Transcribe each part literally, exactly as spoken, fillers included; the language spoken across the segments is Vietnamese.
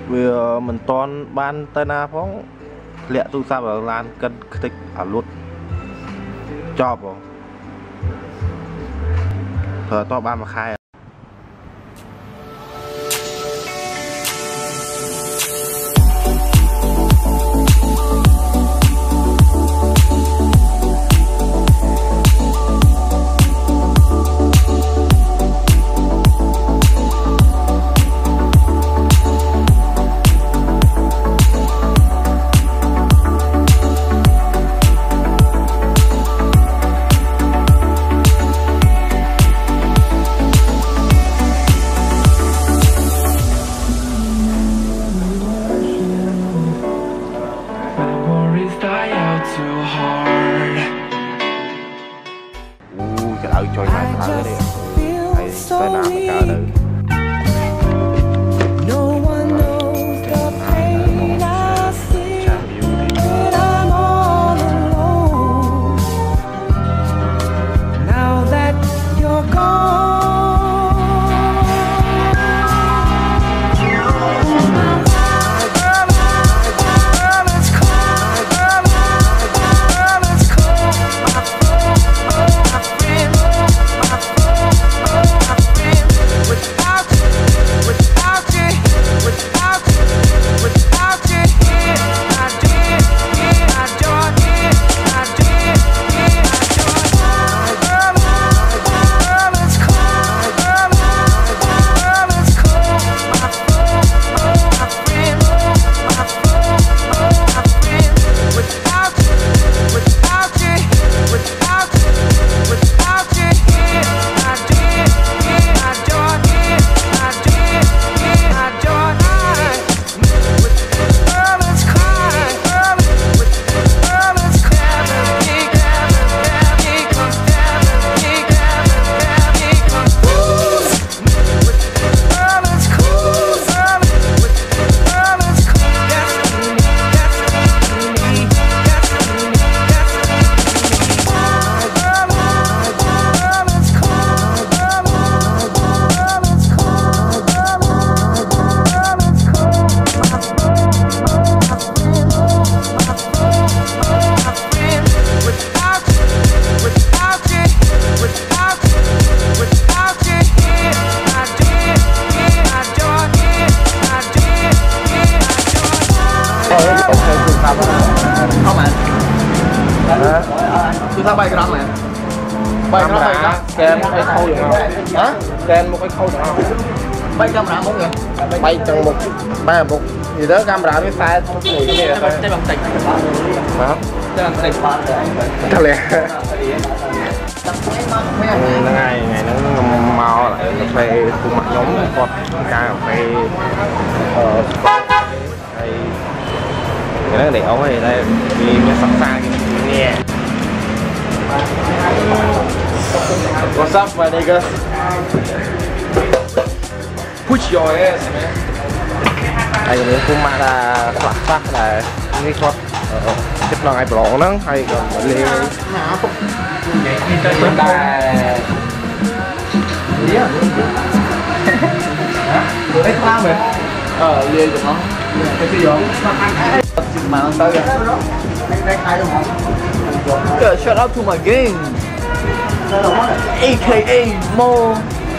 vừa mình toàn ban tay na phóng lẹ tu sa vào lan cân thích ở luôn cho vào thờ to ban mà khai chơi mai thở đi thầy tới nào mà cả đời không ạ? Chúng ta bay cái răng này. Bay cái răng này. Ken một cái khâu được không? Hả? Ken một cái khâu được không? Bay camera một kìa. Bay trong một ba một gì đó camera với sai một người như này thôi. Cái bằng tịch. Hả? Cái bằng tịch. Thật lẹ. Ngày ngày nó mau lại cà phê cùng mặt nhóm con cà phê ờ cái nó để ống này đây vì nó sẵn sàng nghe. What's up my niggas? Put your ass man. Đây là cùng mặt là phát phát là cái con tiếp lòng ai bỏ nó hay còn lên bên đây gì á? Đấy sao vậy? Ờ liền được không? Cái gì vậy? Mà nó tới rồi. Good, shout out to my gang. a ca a Mo.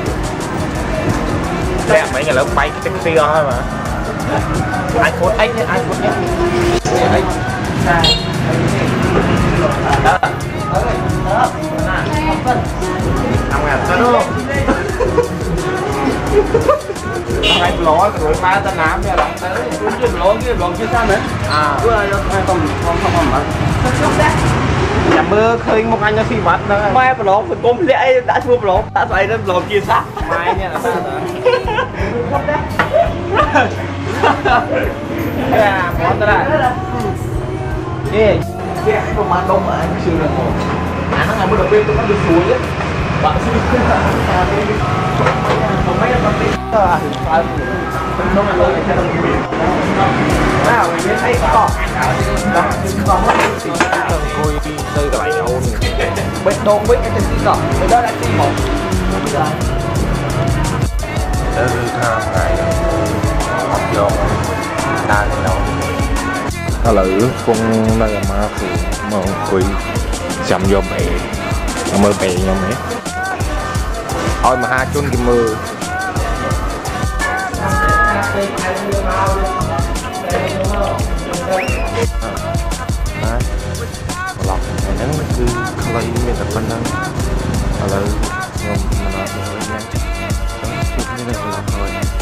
Đẹp mấy người lớn bay cái taxi thôi mà. iPhone eight nhé, iPhone eight. Đó. Năm ngàn sao đâu? Hai lỗ rồi ba tên nám nha bạn tới. Cái lỗ kia lỗ kia sao nữa? À. Cứ không không không không mà. Nhà mưa khơi một anh nó phi vật nữa. Mai lỗ mình cũng lẽ đã thua lỗ, đã vậy nó lỗ kia sát. Mai nha là sao nữa? Không đấy. À, món tới đây. Đi. Cái không mà đông mà anh chưa được. À nó ngày mới đầu tiên tôi nó được suối á. Bạn suy không mấy con tí à nó là lối để cho nó biển nào mình biết thấy có còn mất thì cần coi tư cái bài nhậu bên đông biết cái gì đó bên đó là tí một bây giờ tham ngày học vô ឥឡូវគង់នៅអាម៉ាគ្រូមកអង្គុយចាំយកបេមើលបេខ្ញុំហ៎ឲ្យមហាជនគេមើលណាប្លុកហ្នឹងគឺខ្លីមានតែប៉ុណ្្នឹងឥឡូវខ្ញុំមិនអត់មើលទេអញ្ចឹងជួបគ្នានៅប្លុកហើយ